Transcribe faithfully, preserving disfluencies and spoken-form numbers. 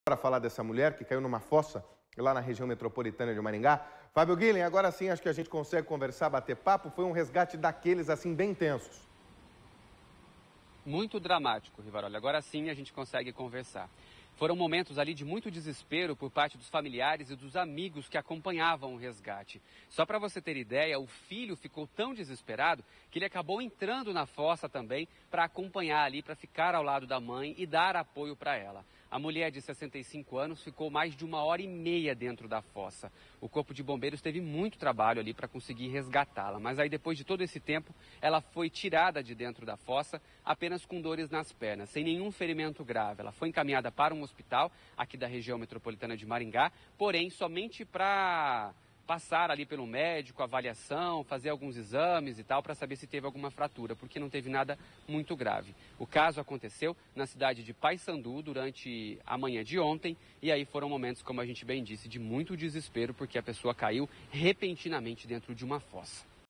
Para falar dessa mulher que caiu numa fossa lá na região metropolitana de Maringá. Fábio Guilhem, agora sim acho que a gente consegue conversar, bater papo. Foi um resgate daqueles assim bem tensos. Muito dramático, Rivaroli. Agora sim a gente consegue conversar. Foram momentos ali de muito desespero por parte dos familiares e dos amigos que acompanhavam o resgate. Só para você ter ideia, o filho ficou tão desesperado que ele acabou entrando na fossa também para acompanhar ali, para ficar ao lado da mãe e dar apoio para ela. A mulher de sessenta e cinco anos ficou mais de uma hora e meia dentro da fossa. O Corpo de Bombeiros teve muito trabalho ali para conseguir resgatá-la, mas aí depois de todo esse tempo, ela foi tirada de dentro da fossa apenas com dores nas pernas, sem nenhum ferimento grave. Ela foi encaminhada para um hospital aqui da região metropolitana de Maringá, porém somente para passar ali pelo médico, avaliação, fazer alguns exames e tal, para saber se teve alguma fratura, porque não teve nada muito grave. O caso aconteceu na cidade de Paissandu durante a manhã de ontem, e aí foram momentos, como a gente bem disse, de muito desespero, porque a pessoa caiu repentinamente dentro de uma fossa.